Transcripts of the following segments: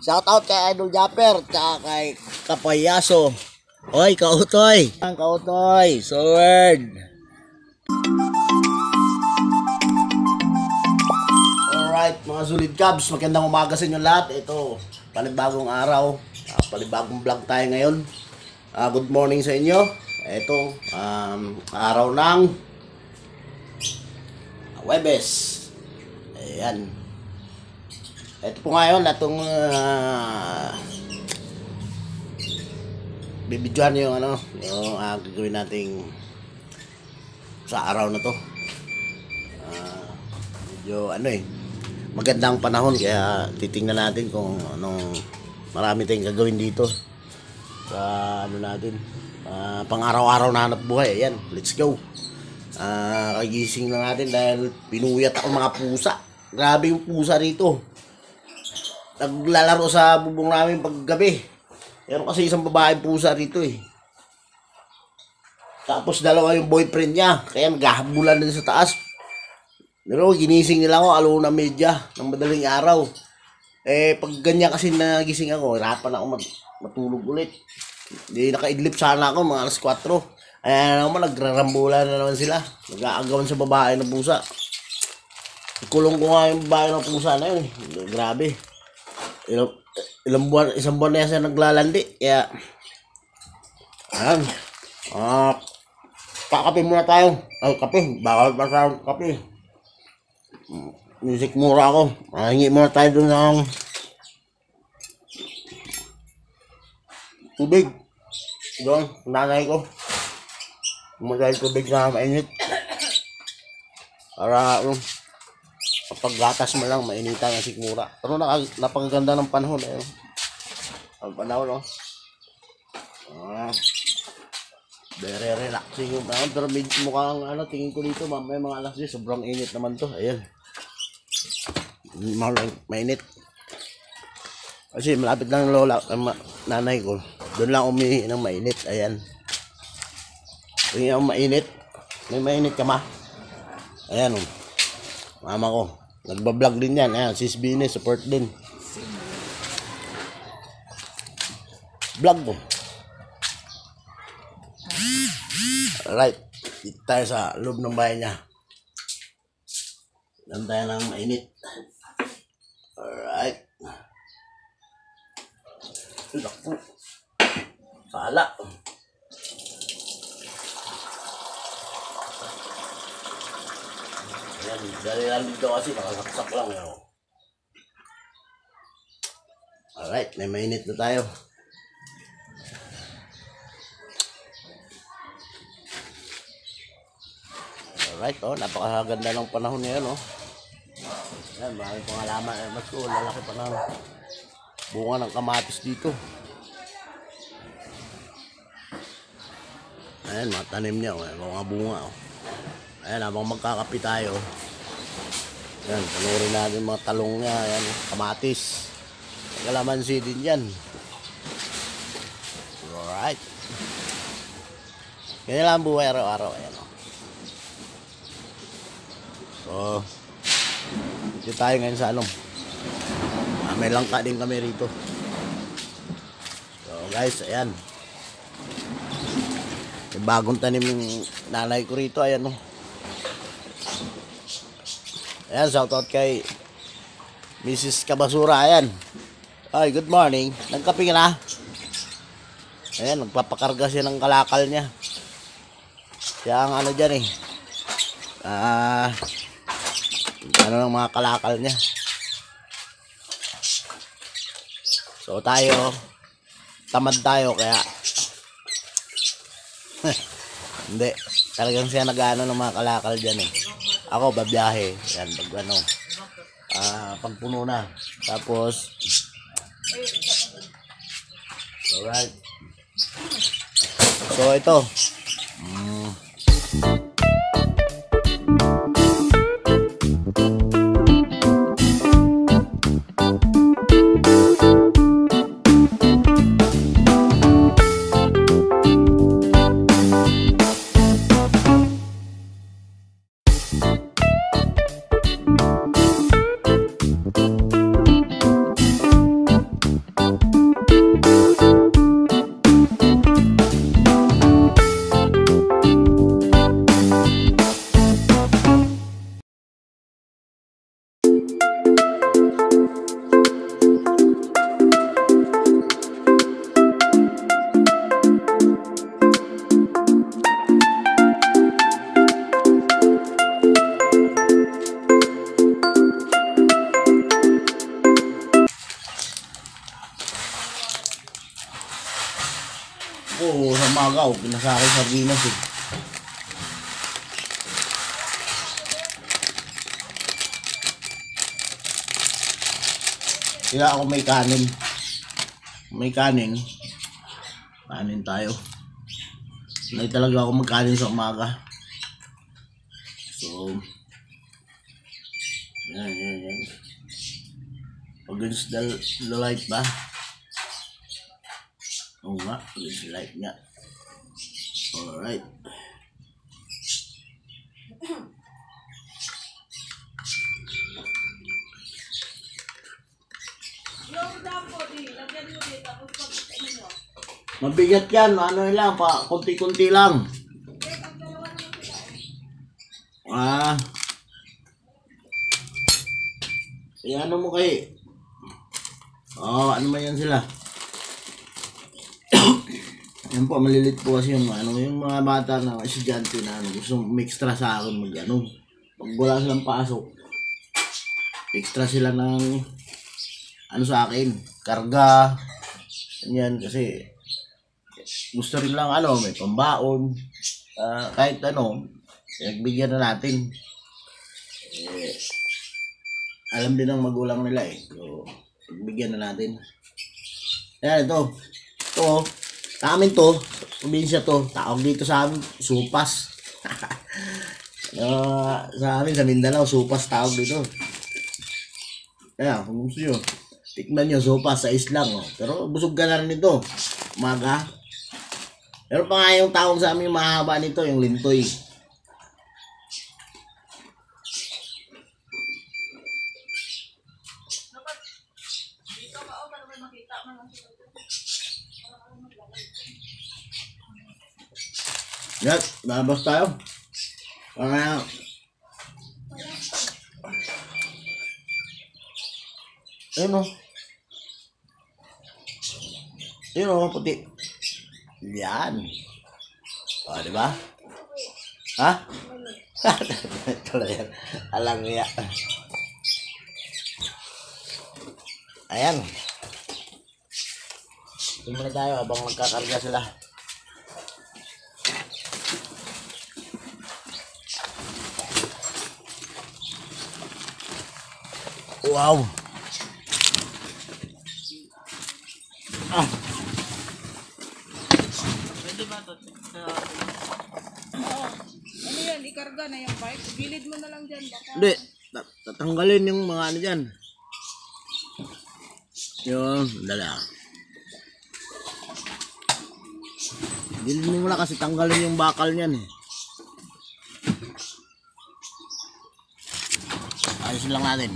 Shout out kay Idol Japper, tsaka kay Kapayaso. Oy, Kautoy. Ang Kautoy, Sword. Alright, mga solid Cubs, magandang umaga sa inyo lahat. Ito, panibagong araw, panibagong vlog tayo ngayon. Good morning sa inyo. Ito, araw ng Huwebes. Ayan. Ito po ngayon, itong bibidyohan yung yung gagawin nating sa araw na to. Medyo magandang panahon, kaya titingnan natin kung anong marami tayong gagawin dito sa natin, pang araw-araw na hanap buhay. Ayan, let's go. Kagising na natin dahil pinuyat ako mga pusa. Grabe yung pusa rito. Naglalaro sa bubong namin paggabi. Meron kasi isang babaeng pusa rito eh. Tapos dalawa yung boyfriend niya, kaya naghahabulan din sa taas. Pero ginising nila ako alauna media ng madaling araw. Pag ganyan kasi nagising ako, hirapan ako matulog ulit. Hindi nakaidlip sana ako mga alas 4. Ayan naman, nagrarambulan na naman sila. Nag-aagawan sa babae ng pusa. Ikulong ko nga yung babae ng pusa na yun. Grabe. Isang buwan na yan siya naglalandi. Kaya, ayan. Kakape muna tayo. Ay, kape. Bawal pa sa kape. Music mura ako. Hingi muna tayo dun ng tubig. Doon, nanay ko. Pumunta yung tubig na mainit. Para, kapag gatas mo lang, mainitan ang sikmura. Pero napakaganda ng panahon. Ang panahon, very relaxing yung panahon. Pero mukhang, tingin ko dito, may mga alas 10, sobrang init naman to. Ayan. Mainit. Kasi malapit lang ng lola, nanay ko. Doon lang umihi ng mainit. Ayan. Tingin ako mainit. May mainit ka ma. Ayan, mama ko. Nagbablog din yan. Ayan, sis Bine, support din. Vlog ko. Alright. Dito tayo sa loob ng bahay niya. Doon tayo ng mainit. Alright. Naku. Sala. Ayan, dali lang dito kasi nakasaksak lang. Alright, may mainit na tayo. Alright, napakaganda ng panahon ngayon, Ayan, maraming pangalaman. Mas lalaki pa ng bunga ng kamatis dito. Ayan, mga tanim niya, mga bunga, Ayan, habang magkakapi tayo. Ayan, panurin natin mga talong niya. Ayan, kamatis. Kalamansi din yan. Alright. Ganyan lang buhay araw-araw. Ayan, So, dito tayo ngayon sa may langka din kami rito. So guys, ayan. May bagong tanim yung nanay ko rito. Ayan, Ayan, shoutout kay Mrs. Kabasura. Ayan. Ay, good morning. Nagkape ka na? Ayan, nagpapakarga siya ng kalakal niya. Siya ang dyan ng mga kalakal niya. So tayo, tamad tayo kaya hindi, talagang siya nag-ano ng mga kalakal dyan Ako babiyahe. Yan, pag puno na. Tapos alright. So ito ko sa umaga, pinasakay sardinas eh. Kaya ako may kanin. May kanin. Kanin tayo. Sanay talaga ako magkanin sa umaga. So, yan. Against the light ba? Oo nga, against the light nga. Alright. Mabigat yan, ano lang, pa konti-konti lang. Ano mo kay? Ano man yan sila? Yan po, malilit po kasi yung mga bata na estudyante na gusto extra sa akin pag wala silang pasok, extra sila ng sa akin, karga, ganyan, kasi gusto rin lang may pambaon, kahit nagbigyan na natin. Alam din ng magulang nila so nagbigyan na natin. Ayan, ito sa amin probinsya tawag dito sa amin, supas. Sa amin sa Mindanao, supas tawag dito. Kaya kung gusto nyo, tikman nyo, supas sa islang. Pero busog ka na rin ito, umaga. Pero pa nga yung tawag sa amin mahaba nito, yung lintoy. Yan, labas tayo. Ayun puti. Yan. Diba? Ha? Talaga. Alang niya. Ayan. Tumuli tayo habang magkakarga sila. Wow. Pwede ba ito? Oo. Ano yan? Ikarga na yung pipe? Gilid mo na lang dyan. Baka... Hindi. Tatanggalin yung mga dyan. Yung dala. Gilid mo muna kasi tanggalin yung bakal niyan Ayos lang natin.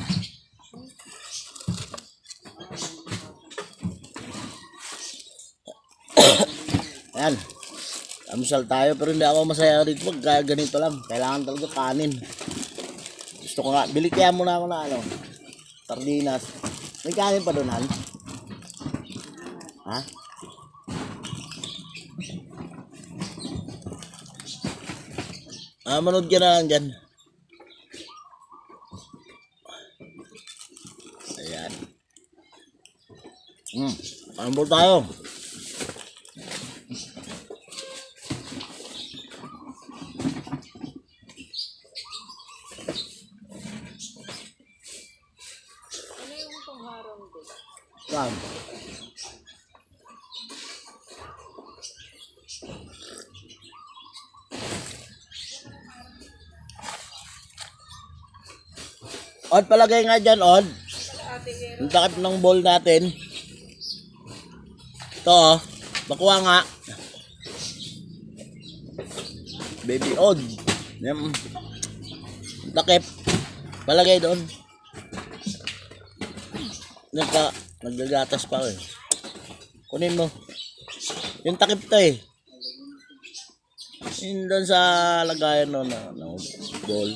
Ayan. Amusal tayo pero hindi ako masaya dito pag ganito lang. Kailangan talaga kanin. Gusto ko nga. Bili kaya muna ako na sardinas. May kanin pa doon, Han? Ha? Manood ka na lang dyan. Ayan. Pambol tayo. Saan? Od, palagay nga dyan, Od. Ang takip ng bowl natin. Ito, bakuha nga. Baby Od. Yan. Takip. Palagay doon. Naggagatas pa Kunin mo. Yung takip to Yun doon sa lagayan ng bowl.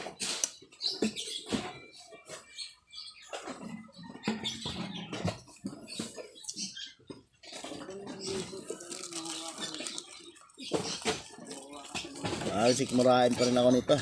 Sikmurain pa rin ako nito.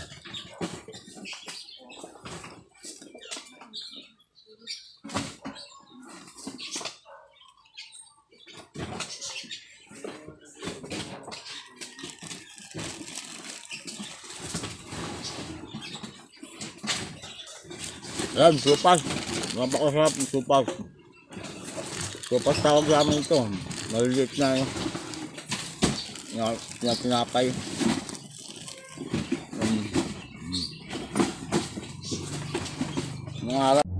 Ayan, supas. Napakasarap yung supas. Supas tawag namin ito. Maliliit na yun. Na tinapay. Mga harap.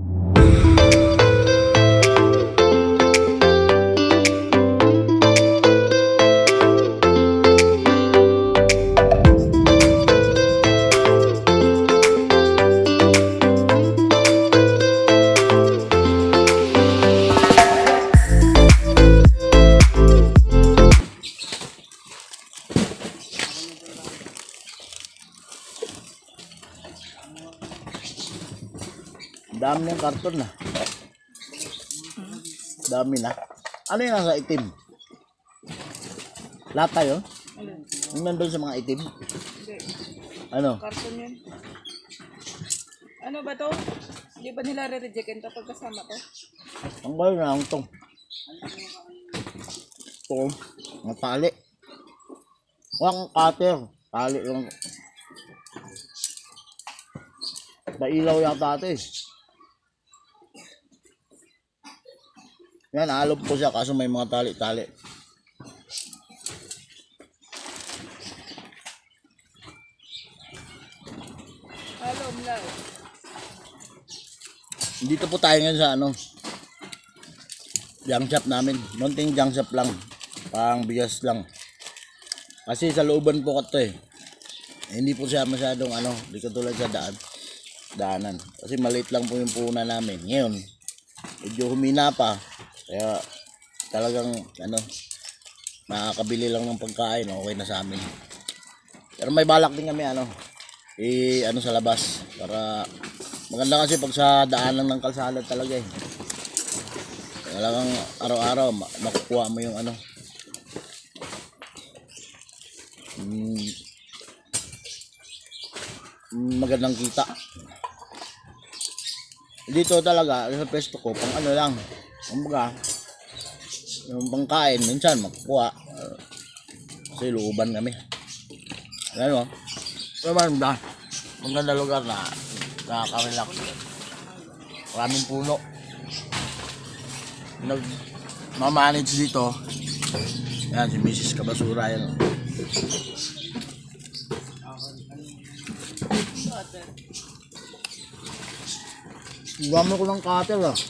Dami ng karton na. Dami na. Ano yung nasa itim? Lata yun? Alin? Yung nandun sa mga itim? Hindi. Ano? Karton yun. Ano ba to? Hindi ba nila re-rejectin kapag kasama to? Ang bayo na ang tong. Ito. Ang tali. Walang cutter. Tali lang. Pailaw yata ito eh. Yan, alob po siya kaso may mga tali-tali. Halo, umlaw. Dito po tayo ngayon sa ano, junk shop namin. Munting junk shop lang. Pang bigas lang. Kasi sa looban po ito eh. Hindi po siya masyadong ano, di katulad sa daanan. Kasi maliit lang po yung puhunan namin. Ngayon, medyo humina pa. Kaya talagang ano, makakabili lang ng pagkain, okay na sa amin. Pero may balak din kami ano, ano sa labas para maganda kasi pag sa daanan ng kalsada talaga eh. Talagang araw-araw makukuha mo yung ano. Magandang kita. Dito talaga sa pwesto ko pang ano lang. Kumbaga, yung pangkain, minsan makukuha. Kasi looban kami. Ayan o. Naman ba? Maganda lugar na nakaka-relax. Maraming puno. Nag-manage dito. Ayan, si Mrs. Kabasura yan. Gamit ko ng cutter ah.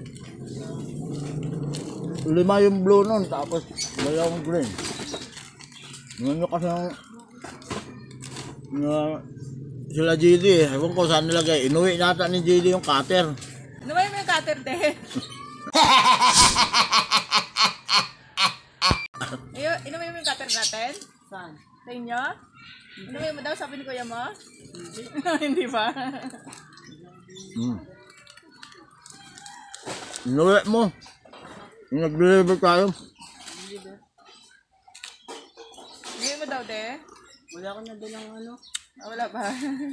5 yung blue nun, tapos 2 green. Ngayon kasi sila JD eh. Ewan ko saan nilagay. Inuwi nata ni JD yung cutter. Ano ba yung cutter, te? Inuwi mo yung cutter natin? Saan? Sa inyo? Inuwi mo daw, sabi ni kuya mo? Hindi ba? Inuwi mo. Nag-deliver tayo. Inuwi mo daw, te? Wala ko na dalang ano. Wala ba?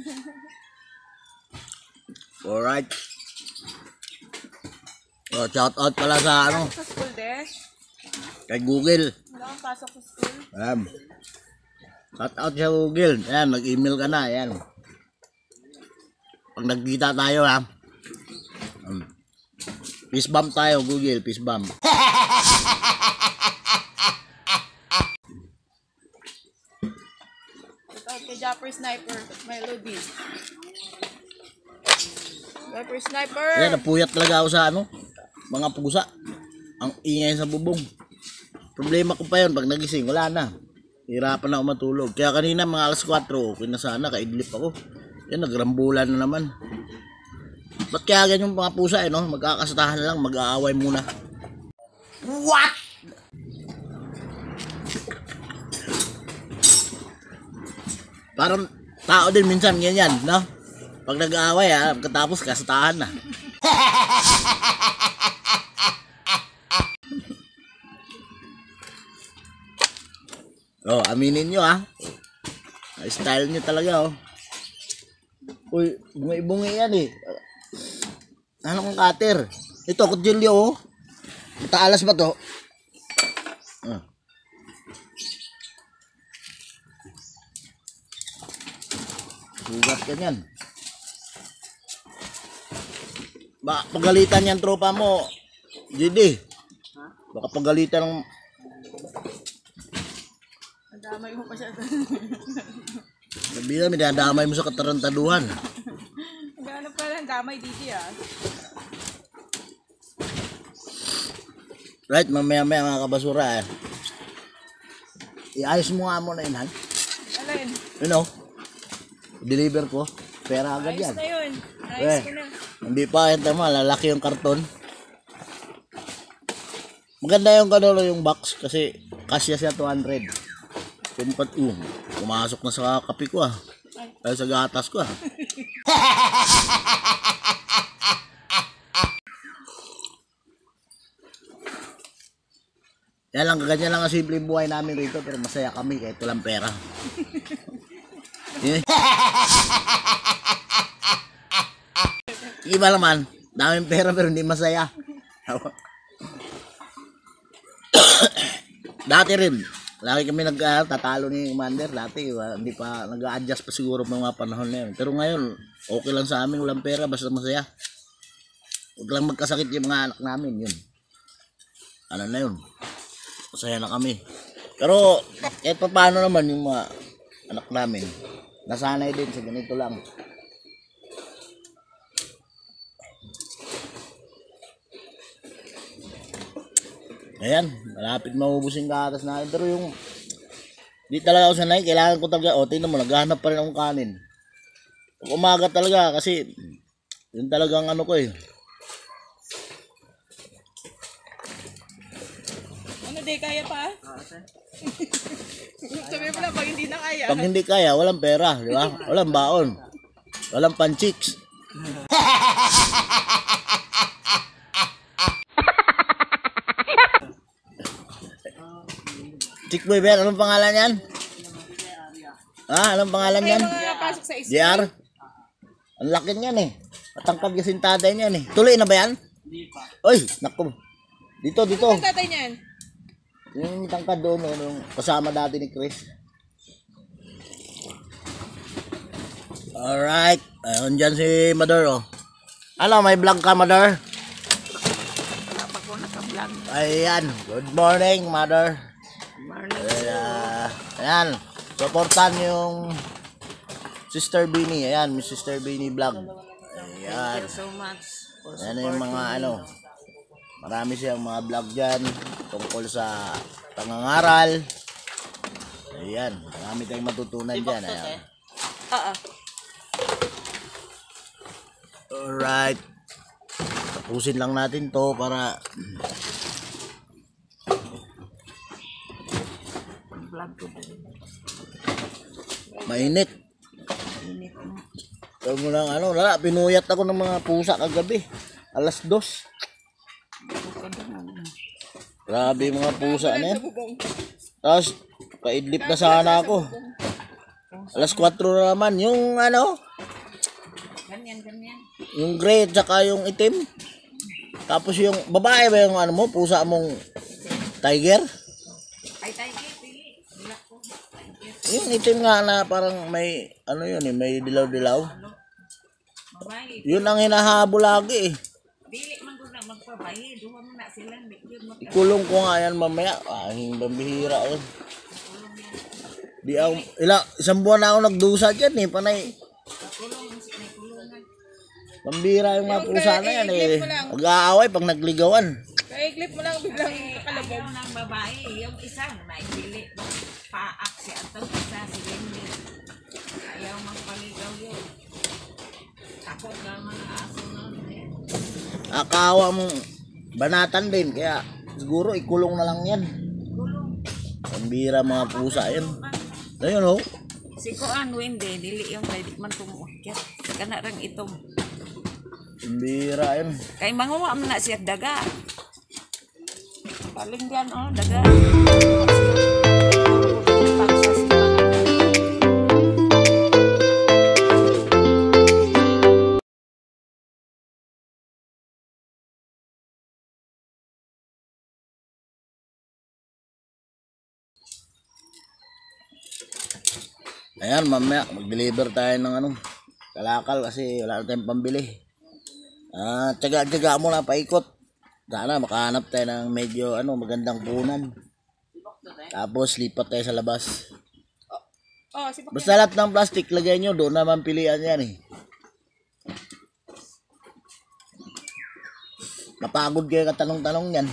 Alright. Oh, shout out pala sa ano, Sa school, te? kay Google. Wala kang pasok sa school? Ayan. Shout out sa Google. Ayan, mag-email ka na. Ayan. Pag nagkita tayo ha. Peace bump tayo, Google. Peace bump. Shout out kay Japper Sniper. Melody. Japper Sniper! Ayan, napuyat talaga ako sa ano, mga pusa. Ang ingay sa bubong. Problema ko pa yun, pag nagising, wala na. Hirapan na ako matulog. Kaya kanina mga alas 4, okay na sana, kaidlip ako. Yan, nagrambulan na naman. Ba't kaya ganyan yung mga pusa eh, no? Magkakasatahan lang, mag-aaway muna. What? Parang tao din minsan ganyan, no? Pag nag-aaway ha, katapos kasatahan na. Oh, aminin nyo ha. Style nyo talaga oh. Uy, bungi-bungi yan eh. Ano kong cutter? Ito, kutsilyo oh. Mataalas ba to? Sugat ka yan. Baka pagalitan yan tropa mo. JD. Baka pagalitan ng... Nadamay mo pa siya. Sabi na, minadamay mo sa katarantaduhan. Ganap ka lang, damay DJ ah. Right, mamaya-maya mga kabasura eh. Iayos mo nga muna yun, Han. Alin? You know, deliver ko. Pera agad Ayos yan. na yun. Ayos ko na. Hindi pa, ito mo, lalaki yung karton. Maganda yung kanolo yung box kasi kasya siya 200. Kumpat, pumasok na sa kape ko ah. Ay, sa gatas ko ah. Yan lang, ganyan lang ang simple buhay namin rito pero masaya kami kahit walang pera. Iba naman, daming pera pero hindi masaya. Dati rin, lagi kami nagtatalo ni Commander. Dati, hindi pa nag-a-adjust pa siguro mga panahon na yun. Pero ngayon, okay lang sa amin, walang pera, basta masaya. Huwag lang magkasakit yung mga anak namin, yun. Ano na yun? Masaya na kami. Pero, kahit pa paano naman yung mga anak namin, nasanay din sa ganito lang. Ayan, malapit maubos yung gatas natin. Pero yung, di talaga ako sanay, kailangan ko talaga, tingnan mo, naghahanap pa rin akong kanin. Pag umaga talaga, kasi, yun talagang ano ko eh. Ano, di kaya pa? Sabi mo lang, pag hindi na kaya. Pag hindi kaya, walang pera, di ba? Walang baon. Walang panchiks. Chick boy Ben, anong pangalan yan? Anong pangalan yan? May mga pasok sa isip. JR? Ang laki niyan eh. Matangkad kasi yung tatay niyan eh. Tuloy na ba yan? Hindi pa. Oy, naku. Dito. Ang tatay niyan? Yung tangkad doon, yung kasama dati ni Chris. Alright. Ayun dyan si Mother oh. Ano, may vlog ka Mother? Wala pa ko naka-vlog. Ayan. Good morning Mother. Ayan. Supportan yung Sister Beanie. Ayan, Miss Sister Beanie vlog. Ayan. So much. Ayan yung mga ano. Marami siyang mga vlog dyan tungkol sa pangangaral. Ayan. Marami tayong matutunan dyan. Ayan. Alright. Tapusin lang natin to para Vlog ko din. mainit. Ito mo lang ano, pinuyat ako ng mga pusa kagabi. 2:00. Grabe yung mga pusa na yan. Tapos, kaidlip na sana ako. 4:00 na naman. Yung ano, Ganyan. yung gray at saka yung itim. Tapos yung babae ba yung ano mo, pusa mong tiger? Ay, tayo, pili. Wala ko. Yung itim nga na parang may, ano yun eh, may dilaw-dilaw. Babae. Yun ang hinahabol lagi eh. Dili man ko na magpabayi. Duha mo na sila. Ikulong ko nga yan mamaya. Ahing bambihira yun. Di ako, isang buwan na ako nagdusa dyan eh, panay. Pambira yung mga pusa na yan eh. Mag-aaway pag nagligawan. Kaya-clip mo lang biglang nakalabog. Ayaw ng babae, yung isang naipili paak si atong isa si Wendy. Ayaw magpaligaw yun. Takot na mga aso nun eh. Akawa mong banatan din, kaya siguro ikulong na lang yan. Gulong. Pambira mga pusa yan. Ayun oh. Si Kuan Wendy, dili yung pwede man tumuukyat. Kana rang itong. Pambira yan. Kay manguwa man na siya daga. Paling yan daga. Ayan, mamaya mag-deliver tayo ng ano, kalakal kasi wala na tayong pambili. Tsaga-tsaga mo na paikot. Sana makahanap tayo ng medyo magandang punan. Tapos lipat tayo sa labas. Oh, sipak Basta lahat ng plastic lagay nyo, doon naman pilihan yan eh. Mapagod kayo katanong-tanong yan.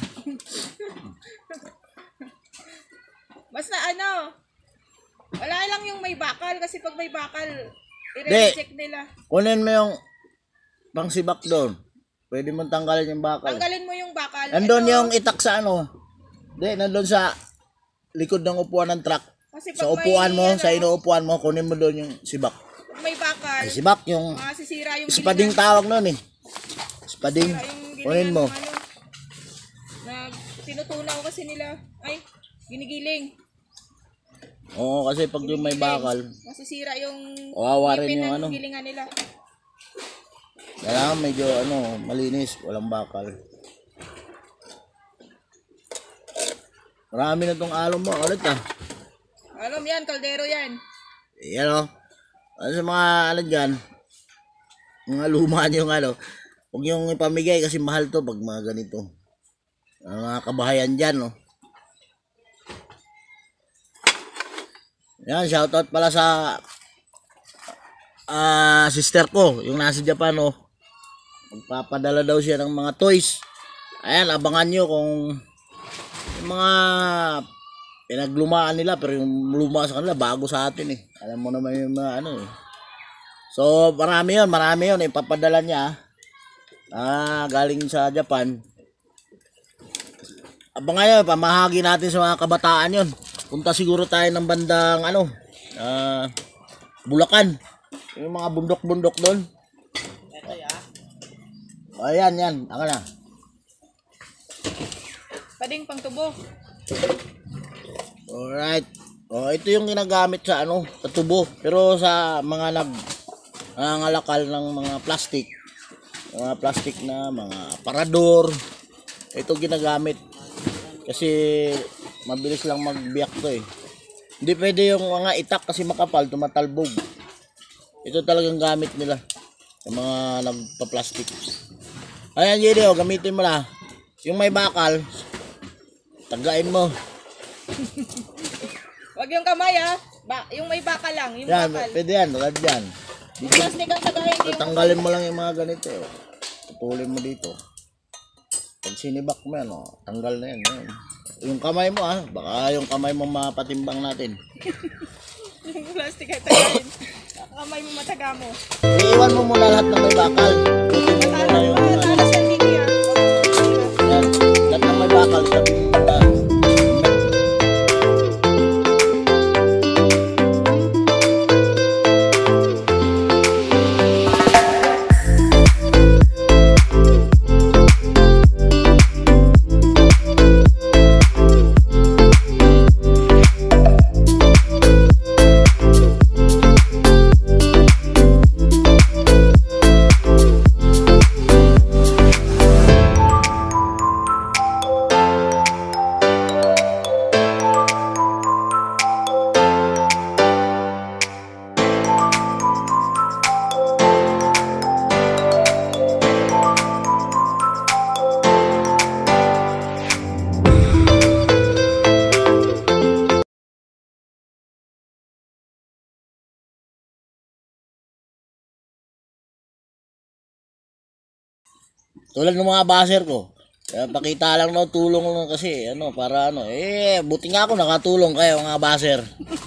Basta wala lang yung may bakal kasi pag may bakal, Di. i-reject nila. Kunin mo yung pangsibak doon. Pwede mo tanggalin yung bakal. Tanggalin mo yung bakal. Nandun Ito, yung itak sa nandun sa likod ng upuan ng truck. kasi Sa pag upuan may, mo, sa inuupuan mo, kunin mo doon yung sibak. pag may bakal, Yung sibak, yung masisira yung spading tawag nun eh. Spading. Yung Kunin mo. Tinutunaw kasi nila. Ay, ginigiling. Oo, kasi pag yung may bakal, Masisira yung kawawa rin ngipin yung ng gilingan nila. kailangan medyo malinis, walang bakal. Marami na tong alom mo, ulit Alam yan, kaldero yan. Yan sa mga dyan, mga luma yung huwag yung ipamigay kasi mahal to pag mga ganito. Ang mga kabahayan dyan, Yan, shoutout pala sa sister ko, yung nasa Japan, Magpapadala daw siya ng mga toys. Ayan, abangan nyo kung yung mga pinaglumaan nila, pero yung luma sa kanila, bago sa atin eh. Alam mo naman yung mga So, marami yun, ipapadala niya. Galing sa Japan. Abangan nyo, pamahagi natin sa mga kabataan yun. Punta siguro tayo ng bandang Bulacan. Yung mga bundok-bundok doon. Ayan, ako na. Pading pang tubo. Alright. Ito yung ginagamit sa sa tubo. Pero sa mga nangangalakal ng mga plastic, na mga aparador, ito ginagamit. Kasi mabilis lang magbiyak to eh. Hindi pwede yung mga itak kasi makapal, tumatalbog. Ito talagang gamit nila sa mga nagpa-plastic. Ayan, Jedi, gamitin mo na. Yung may bakal, tagain mo. Wag yung kamay yung may bakal lang, yung Yan, bakal. pwede yan, tulad yan. Dito, Plastic ang tagayin yung tanggalin mo lang yung mga ganito. Putulin mo dito. Pag sinibak mo yan, tanggal na yan. Yung kamay mo baka yung kamay mo mapatimbang natin. yung plastic ay tagayin. Kamay mo mataga mo. Iiwan mo muna lahat ng may bakal. Putin mo muna yung Talas yan dito yan. yan. Lahat ng may bakal, sabi mo muna. Tulad ng mga baser ko. Kaya pakita lang tulong lang kasi para buti nga ako nakatulong kayo mga baser.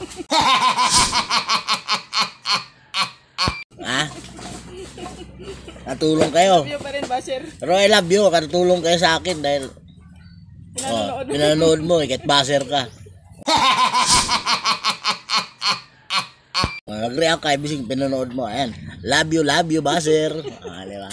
Natulong kayo. Love you pa rin, Basher. Pero I love you, katulong kayo sa akin dahil pinanonood mo kahit baser ka. Nag-react ka, ibig pinanood mo. Ayan, love you, baser. Diba?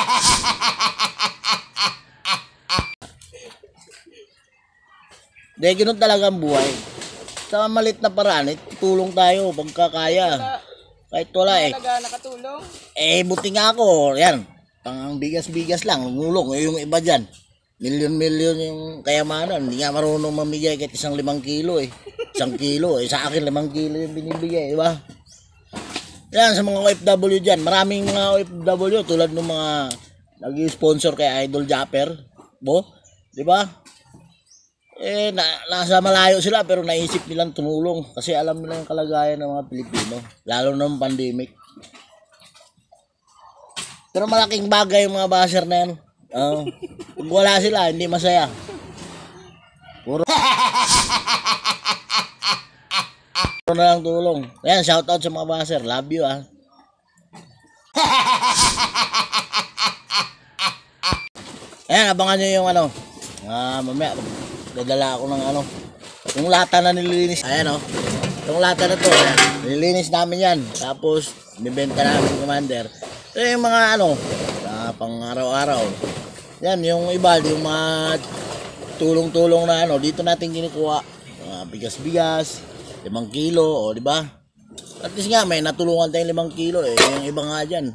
Dahil ganun talaga ang buhay. Sa malit na paraan, tulong tayo pagkakaya. Kahit wala Talaga nakatulong. buti nga ako. Yan, pang bigas-bigas lang, ngulong. Yung iba dyan, milyon-milyon yung kayamanan. Hindi nga marunong mamigay kahit 5 kilo 1 kilo. Sa akin 5 kilo yung binibigay, di ba? Yan, sa mga OFW dyan, maraming mga OFW tulad ng mga nag-sponsor kay Idol Japper, bo, di ba? Nasa malayo sila pero naisip nilang tumulong kasi alam nila yung kalagayan ng mga Pilipino, lalo na ng pandemic. Pero malaking bagay yung mga basher na yan. Kung wala sila, hindi masaya. Puro na lang tulong. Ayan, shoutout sa mga basher. Love you, Ayan, abangan nyo yung mamaya, dadala ako ng yung lata na nililinis. Ayan, yung lata na to, ayan, nililinis namin yan. Tapos, bibenta namin, Commander. Ito yung mga pang araw-araw. Yan, yung iba, yung mga tulong-tulong na dito natin kinukuha. Bigas-bigas, 5 kilo, di ba? At least nga, may natulungan tayong 5 kilo, yung iba nga dyan.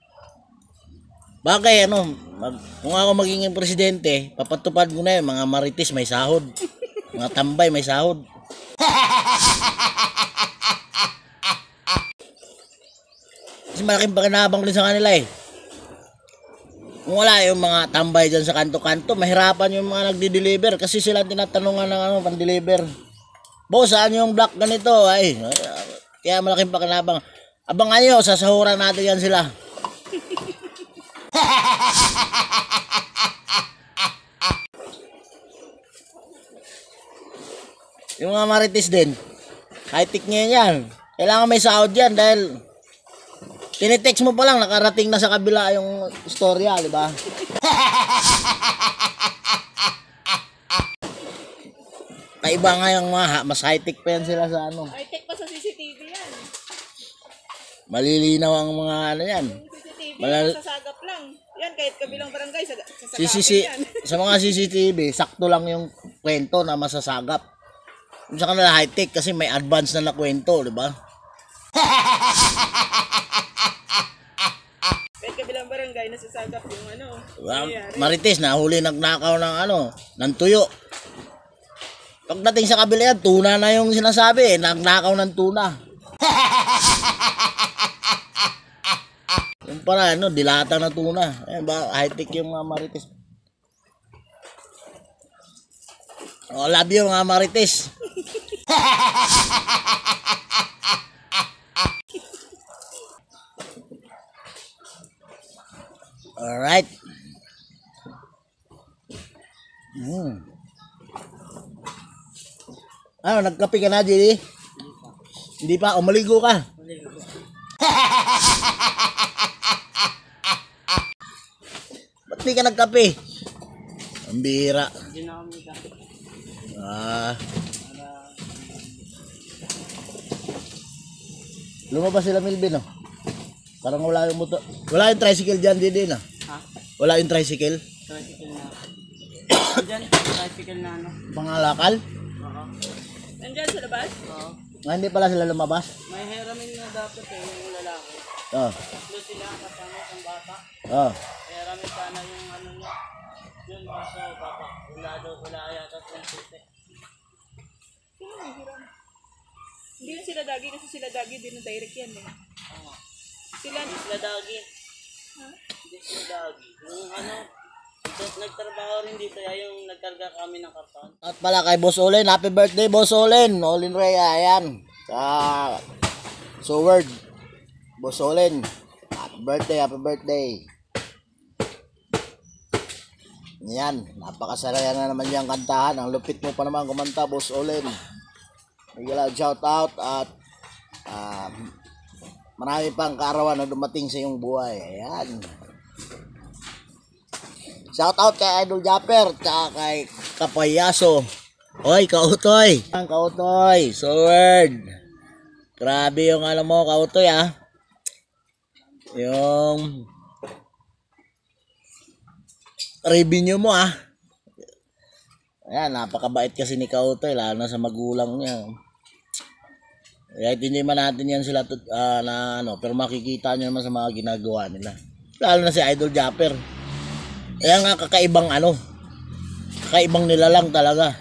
Bagay, kung ako magiging presidente, papatupad ko na yun, mga marites may sahod. Mga tambay may sahod. Kasi malaking pakinabang din sa kanila Kung wala yung mga tambay dyan sa kanto-kanto, mahirapan yung mga nagdi-deliver kasi sila tinatanungan ng pan-deliver. Boss, saan yung block ganito? Kaya malaking pakinabang. Abangan nyo, sasahuran natin yan sila. Yung mga marites din, high-tech ngayon yan. Kailangan may sahod yan dahil tinitext mo pa lang, nakarating na sa kabila yung istorya, di ba? Kaiba nga yung mas high-tech pa yan sila sa High-tech pa sa CCTV yan. Malilinaw ang mga yan. CCTV, sasagap lang. Yan, kahit kabilang barangay, sasagapin yan. Sa mga CCTV, sakto lang yung kwento na masasagap. Sa kanila high-tech kasi may advance na kwento, di ba? Kahit kabilang barangay, nasasagap yung Marites, nahuli nagnakaw ng tuyo. Pagdating sa kabila yan, tuna na yung sinasabi, nagnakaw ng tuna. Yung para, dilata na tuna. Ayan ba, high-tech yung mga marites. Love you mga marites. Alright. Nagkape ka na, Jenny? Hindi pa, umaligo ka. Ba't di ka nagkape? Ang bihira. Hindi na kami ka. Lumabas sila Milvin, Parang wala yung motor. Wala yung tricycle dyan din, Ha? Wala yung tricycle. Tricycle na. Diyan, tricycle na Pangalakal? Oo. Nandyan sa labas? Oo. Hindi pala sila lumabas. May hiramin na dapat yung lalaki. Oo. Doon sila kasama ng bata. Oo. Hiramin sana yung niya. Yun, kaso bata. Wala yata silang sute. Sino may hiram? Hindi yun sila Dagi kasi sila Dagi din ng direct yan Oo. Sila, Sila Dagi. ha? Hindi sila Dagi. Yung nagtrabaho rin dito, yung nagkarga kami ng karton. At pala kay Boss Olen, happy birthday Boss Olen. Olin Rhea, ayan. So word. Boss Olen, happy birthday. Yan, napakasaraya na naman yung kantahan. Ang lupit mo pa naman kumanta, Boss Olen. Bigla shout out at marami pang kaarawan na dumating sa iyong buhay. Ayan. Shout out kay Idol Japper at kay Kapayaso. Oy, Kautoy. Ang Kautoy, so word. Grabe yung mo, Kautoy Yung revenue mo Ayan, napakabait kasi ni Kautoy, lalo na sa magulang niya. Kahit hindi man natin yan sila pero makikita nyo naman sa mga ginagawa nila. Lalo na si Idol Japper. Kaya nga kakaibang nila lang talaga.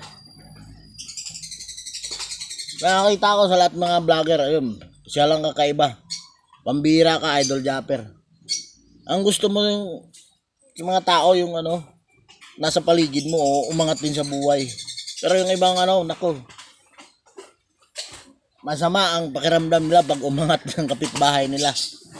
Nakakita ko sa lahat mga vlogger, ayun, siya lang kakaiba. Pambira ka, Idol Japper. Ang gusto mo yung yung mga tao yung ano, nasa paligid mo, umangat din sa buhay. Pero yung ibang ano, nako, masama ang pakiramdam nila pag umangat ng kapitbahay nila.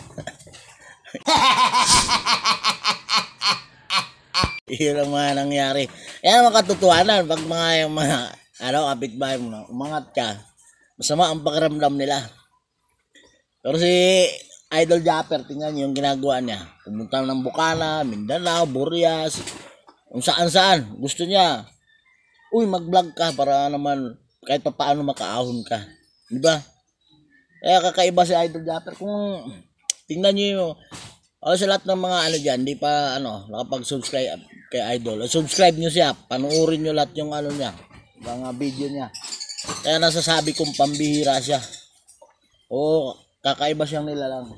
Yun ang mga nangyari. Yan ang makatotohanan pag yung mga ano, kapitbahay mo na umangat ka, masama ang pakiramdam nila. Pero si Idol Japper, tingnan niyo yung ginagawa niya. Pumunta ng Bukana, Mindanao, Burias, kung saan-saan. Gusto niya, uy, mag-vlog ka para naman kahit pa paano makaahon ka. Di ba? Kaya kakaiba si Idol Japper. Kung tingnan niyo sa lahat ng mga ano dyan, di pa ano, nakapag-subscribe kay Idol. Subscribe niyo siya, panuorin niyo lahat yung ano niya, mga video niya. Kaya nasasabi kong pambihira siya. Kakaiba siyang nilalang.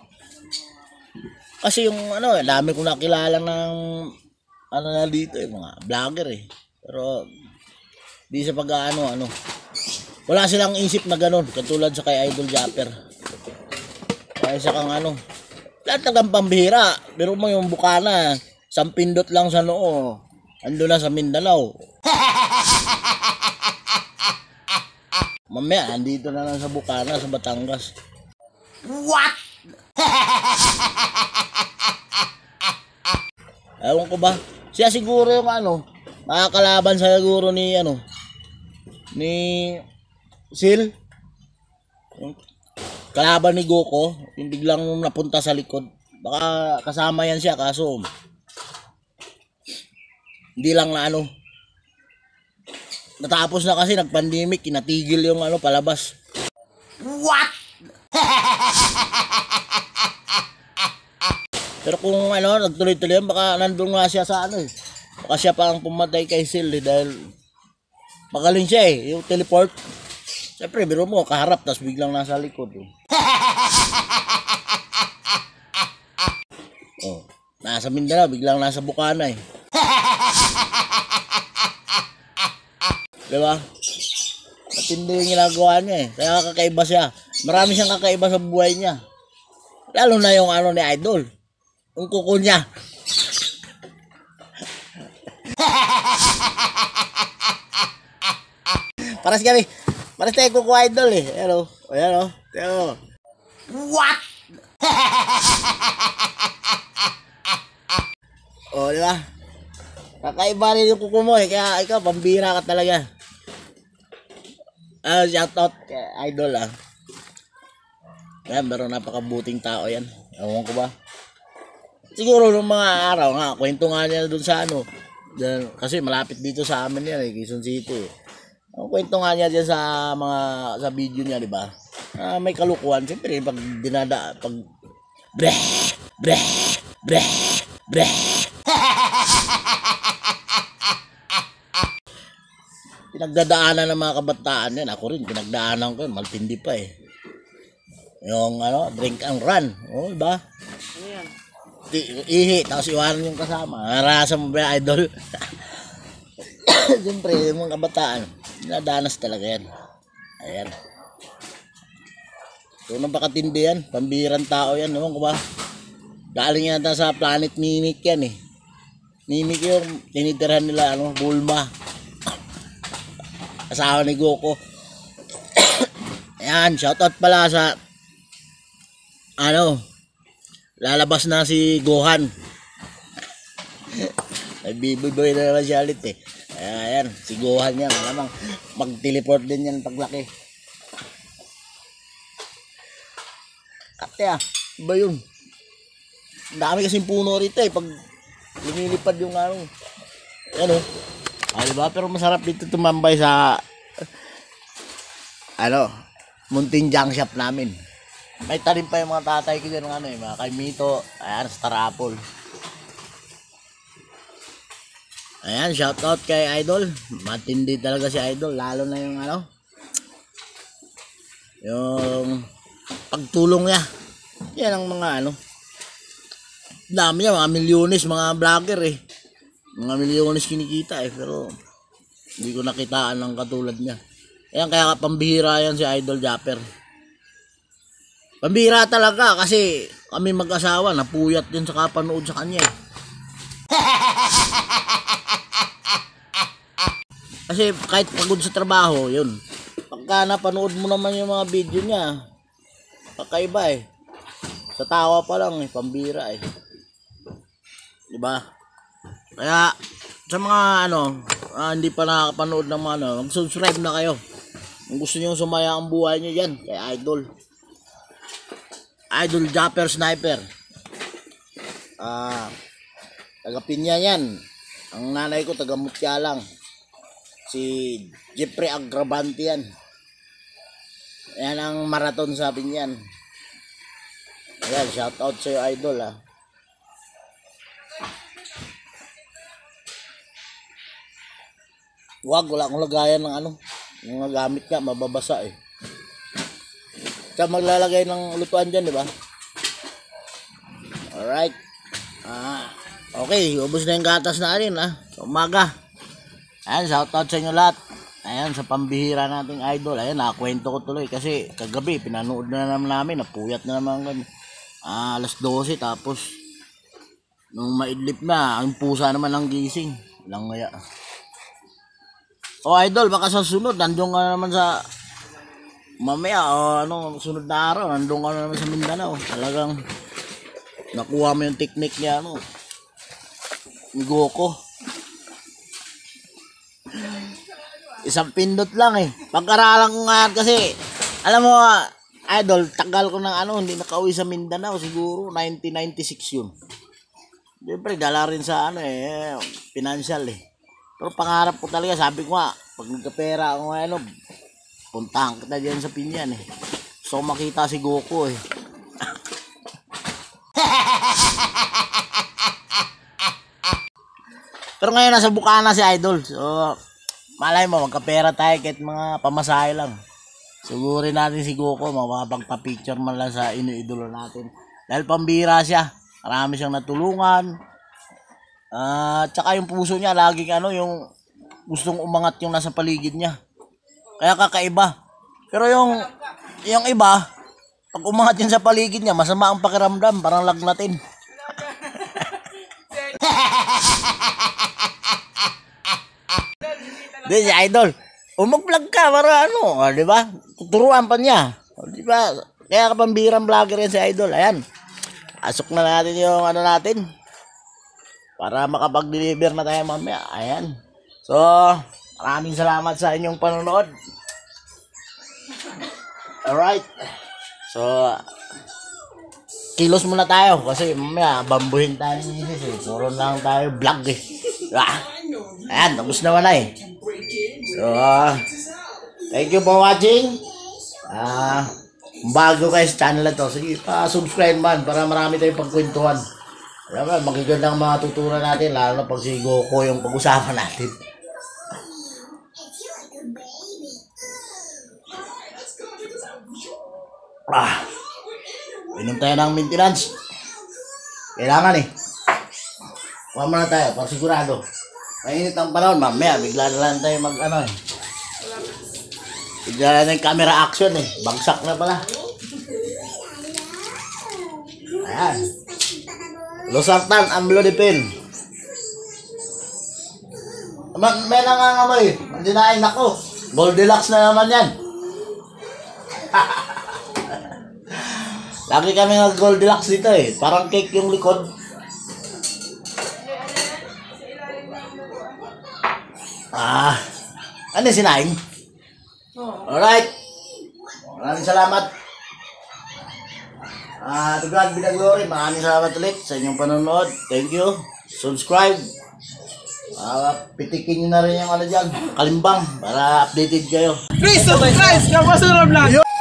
Kasi yung ano, dami kong nakilala ng ano na dito, mga vlogger Pero di sa pag-ano, wala silang isip na ganun, katulad sa kay Idol Japper. Kaya sa kang ano, lahat ng pambihira. Pero mo yung Bukana, sampindot lang sa noo, ando na sa Mindanao. Mamaya, andito na lang sa Bukana, sa Batangas. What? Ewan ko ba? Siya siguro yung ano, makakalaban sa siguro ni ano, ni Sil. Yung kalaban ni Goku, yung biglang napunta sa likod. Baka kasama yan siya, kaso hindi lang na ano. Natapos na kasi, nag-pandemic, kinatigil yung ano, palabas. What? Pero kung ano, nagtuloy-tuloy yan, baka nandun nga siya sa ano Baka siya pa ang pumatay kay Sil dahil magaling siya yung teleport. Siyempre, biro mo, kaharap, tapos biglang nasa likod nasa Mindanao, biglang nasa Bukana Diba? Matindi yung ginagawa niya Kaya kakaiba siya. Marami siyang kakaiba sa buhay niya. Lalo na yung ano ni Idol. Yung kuko niya. Paras kami. Paras tayo kuko Idol Hello. Ayan Pero, what? Diba? Kakaiba rin yung kuko mo Kaya ikaw, pambira ka talaga. Shout out kay Idol Yan, pero napakabuting tao yan. Ewan ko ba? Siguro nung mga araw nga, kwento nga niya dun sa ano. Kasi malapit dito sa amin yan Quezon City Kwento nga niya dyan sa mga, sa video niya, di ba? May kalukuhan. Siyempre, pag pinagdadaanan ng mga kabataan yan. Ako rin, pinagdaanan ko. Maltindi pa Yung ano, drink and run. Diba? Ano yan? Ihi, tapos iwanan yung kasama. Narasa mo ba, Idol? Siyempre, yung mga kabataan, dinadanas talaga yan. Ayan. So, napakatindi yan. Pambihirang tao yan. Ewan ko ba? Galing yata sa planet Mimic yan Mimic yung tinitirhan nila, Bulma. Asawa ni Goku. Ayan, shoutout pala sa lalabas na si Gohan. Ay, biboy na naman siya ulit Ayan, si Gohan yan. Malamang mag-teleport din yan paglaki. Kate iba yun. Ang dami kasing puno rito pag lumilipad yung diba? Pero masarap dito tumambay sa munting junk shop namin. May tanim pa yung mga tatay ko dyan mga kaimito. Ayan, Star Apple. Ayan, shoutout kay Idol. Matindi talaga si Idol. Lalo na yung yung pagtulong niya. Yan ang mga dami niya, mga milyones, mga vlogger Mga milyones kinikita pero hindi ko nakitaan ng katulad niya. Ayan, kaya pambihira yan si Idol Japper. Pambihira talaga kasi kami mag-asawa napuyat din sa kapanood sa kanya Kasi kahit pagod sa trabaho, yun. Pagka napanood mo naman yung mga video niya, kakaiba eh. Sa tawa pa lang eh, pambira eh. Diba? Kaya, sa mga hindi pa nakakapanood ng mga mag-subscribe na kayo. Kung gusto nyo sumaya ang buhay nyo dyan, kay Idol. Idol Japper Sniper. Taga Pinya yan. Ang nanay ko taga Mutya lang. Si Jeffrey Agravante yan. Yan ang marathon sa Pinyan. Ayan, shout out sa'yo Idol ha. Wala akong lagayan ng mga gamit nga, mababasa eh. Kaya maglalagay ng lutuan dyan, di ba? Alright. Okay, ubos na yung gatas na rin sa umaga. Ayan, shoutout sa inyo lahat. Ayan, sa pambihira nating Idol. Ayan, nakakwento ko tuloy kasi kagabi, pinanood na naman namin, napuyat na naman kami. Alas 12, tapos nung maidlip na, ang pusa naman ang gising. Walang ngaya. Idol, baka sa sunod, nandun ka naman sa mamaya, sunod na araw, nandun ka naman sa Mindanao. Talagang nakuha mo yung technique niya, ni Goku. Isang pindot lang eh. Pagkaralan ko nga kasi, alam mo, Idol, tagal ko ng hindi nakauwi sa Mindanao, siguro 1996 yun. Siyempre, dala rin sa financial eh. Pero pangarap ko talaga, sabi ko nga, pag nagkapera ako puntahan kita dyan sa Pinyan eh. So makita si Goku eh. Pero ngayon nasa Bukana si Idol. So malay mo, magkapera tayo kahit mga pamasahe lang. Sigurin natin si Goku, makapagpa-picture man lang sa iniidolo natin. Dahil pambira siya, marami siyang natulungan. Tsaka yung puso niya laging yung gustong umangat yung nasa paligid niya. Kaya kakaiba. Pero yung iba, pag umangat yun sa paligid niya, masama ang pakiramdam, parang lagnatin. Di si Idol, mag-vlog ka para di ba? Tuturuan pa niya. Di ba? Kaya kapambirang vlogger yan si Idol. Ayan. Asok na natin yung natin. Para makapag-deliver na tayo mamaya. Ayan. So, maraming salamat sa inyong panonood. Alright. So, kilos muna tayo. Kasi mamaya, bambuhin tayo ni Jesus eh. Puro lang tayo vlog eh. Ayan, tapos naman na eh. So, thank you for watching. Bago kayo sa channel na to, sige, pa-subscribe man para marami tayong pagkwentuhan. Alam mo, magagandang mga tuturan natin, lalo na pag si Goku yung pag-usapan natin. Inom tayo ng maintenance. Kailangan eh. Kuha muna tayo, para sigurado. Mainit ang panahon, mamaya, bigla na lang tayo bigla na lang yung camera action eh. Bagsak na pala. Ayan. Losartan, amlodipine. May nangangamoy. Mandinain ako. Goldilocks na naman yan. Lagi kami ng Goldilocks dito eh. Parang cake yung likod. Ano yung sinaing? Alright. Maraming salamat. To God be the glory. Maraming salamat ulit sa inyong panonood. Thank you. Subscribe. Pitikin nyo na rin yung dyan, kalimbang para updated kayo. Please subscribe! Kapasulam lang!